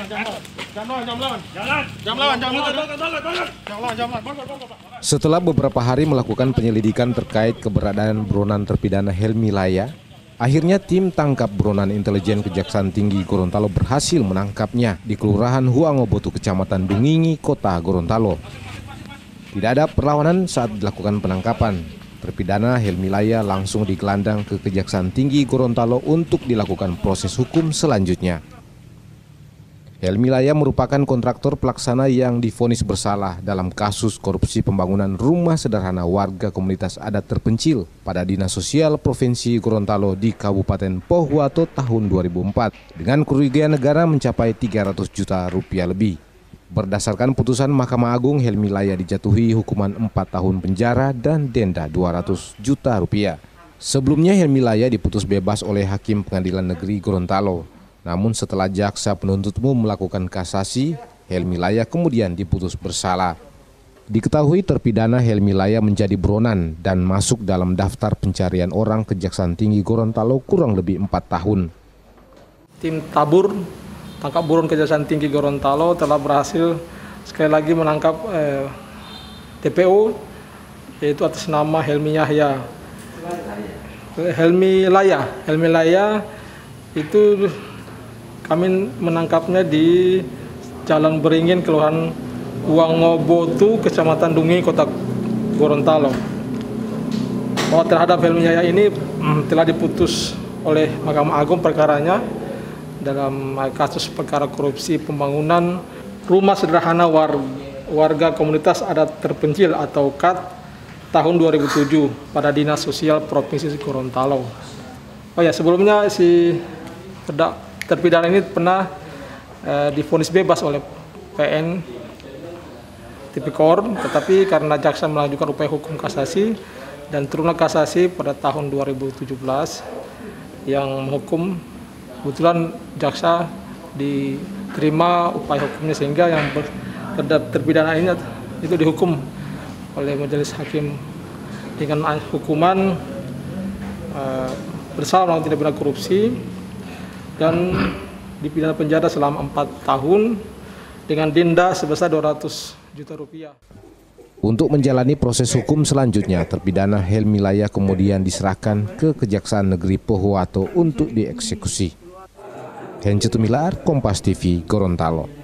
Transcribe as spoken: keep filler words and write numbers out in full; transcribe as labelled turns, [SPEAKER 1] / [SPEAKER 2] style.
[SPEAKER 1] Setelah beberapa hari melakukan penyelidikan terkait keberadaan buronan terpidana Helmi Laya, akhirnya tim tangkap buronan intelijen Kejaksaan Tinggi Gorontalo berhasil menangkapnya di Kelurahan Huangobotu, Kecamatan Dungingi, Kota Gorontalo. Tidak ada perlawanan saat dilakukan penangkapan. Terpidana Helmi Laya langsung digelandang ke Kejaksaan Tinggi Gorontalo untuk dilakukan proses hukum selanjutnya. Helmi Laya merupakan kontraktor pelaksana yang divonis bersalah dalam kasus korupsi pembangunan rumah sederhana warga komunitas adat terpencil pada Dinas Sosial Provinsi Gorontalo di Kabupaten Pohuwato tahun dua ribu empat dengan kerugian negara mencapai tiga ratus juta rupiah lebih. Berdasarkan putusan Mahkamah Agung, Helmi Laya dijatuhi hukuman empat tahun penjara dan denda dua ratus juta rupiah. Sebelumnya Helmi Laya diputus bebas oleh Hakim Pengadilan Negeri Gorontalo. Namun setelah jaksa penuntut umum melakukan kasasi, Helmi Laya kemudian diputus bersalah. Diketahui terpidana Helmi Laya menjadi buronan dan masuk dalam daftar pencarian orang Kejaksaan Tinggi Gorontalo kurang lebih empat tahun.
[SPEAKER 2] Tim tabur tangkap buron Kejaksaan Tinggi Gorontalo telah berhasil sekali lagi menangkap eh, T P O, yaitu atas nama Helmi Yahya. Helmi Laya, Helmi Laya itu kami menangkapnya di Jalan Beringin, Kelurahan Huangobotu, Kecamatan Dungingi, Kota Gorontalo. Bahwa terhadap Helmi Yahya ini hmm, telah diputus oleh Mahkamah Agung perkaranya dalam kasus perkara korupsi pembangunan rumah sederhana war, warga komunitas adat terpencil atau K A T tahun dua ribu tujuh pada Dinas Sosial Provinsi Gorontalo. Oh ya, sebelumnya si terdak terpidana ini pernah eh, divonis bebas oleh P N Tipikor, tetapi karena jaksa melanjutkan upaya hukum kasasi dan turunlah kasasi pada tahun dua ribu tujuh belas yang menghukum, kebetulan jaksa diterima upaya hukumnya sehingga yang ber, terhadap terpidana ini itu dihukum oleh majelis hakim dengan hukuman eh, bersalah melakukan tindak pidana korupsi dan dipidana penjara selama empat tahun dengan denda sebesar dua ratus juta rupiah.
[SPEAKER 1] Untuk menjalani proses hukum selanjutnya, terpidana Helmi Laya kemudian diserahkan ke Kejaksaan Negeri Pohuwato untuk dieksekusi. Hencetumilar, Kompas T V, Gorontalo.